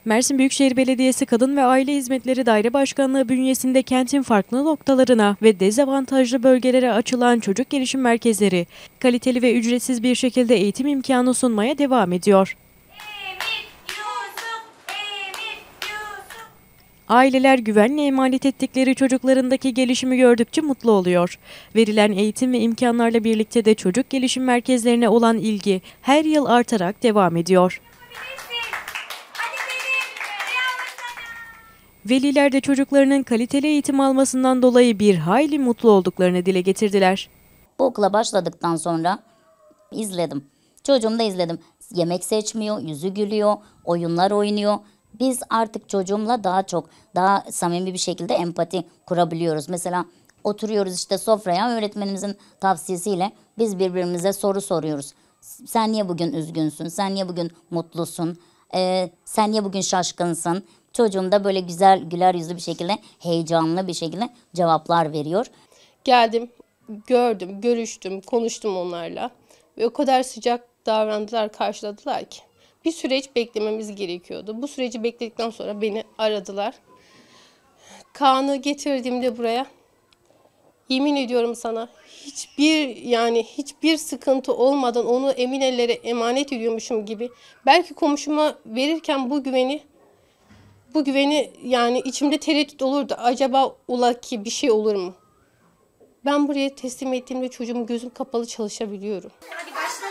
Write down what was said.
Mersin Büyükşehir Belediyesi Kadın ve Aile Hizmetleri Daire Başkanlığı bünyesinde kentin farklı noktalarına ve dezavantajlı bölgelere açılan çocuk gelişim merkezleri, kaliteli ve ücretsiz bir şekilde eğitim imkanı sunmaya devam ediyor. Aileler güvenle emanet ettikleri çocuklarındaki gelişimi gördükçe mutlu oluyor. Verilen eğitim ve imkanlarla birlikte de çocuk gelişim merkezlerine olan ilgi her yıl artarak devam ediyor. Veliler de çocuklarının kaliteli eğitim almasından dolayı bir hayli mutlu olduklarını dile getirdiler. Bu okula başladıktan sonra izledim. Çocuğum da izledim. Yemek seçmiyor, yüzü gülüyor, oyunlar oynuyor. Biz artık çocuğumla daha samimi bir şekilde empati kurabiliyoruz. Mesela oturuyoruz işte sofraya, öğretmenimizin tavsiyesiyle biz birbirimize soru soruyoruz. Sen niye bugün üzgünsün? Sen niye bugün mutlusun? Sen niye bugün şaşkınsın? Çocuğum da böyle güzel, güler yüzlü bir şekilde, heyecanlı bir şekilde cevaplar veriyor. Geldim, gördüm, görüştüm, konuştum onlarla ve o kadar sıcak davrandılar, karşıladılar ki. Bir süreç beklememiz gerekiyordu. Bu süreci bekledikten sonra beni aradılar. Kaan'ı getirdiğimde buraya, yemin ediyorum sana hiçbir sıkıntı olmadan onu emin ellere emanet ediyormuşum gibi. Belki komşuma verirken bu güveni yani içimde tereddüt olurdu. Acaba ola ki bir şey olur mu? Ben buraya teslim ettiğimde çocuğumu gözüm kapalı çalışabiliyorum. Hadi başla.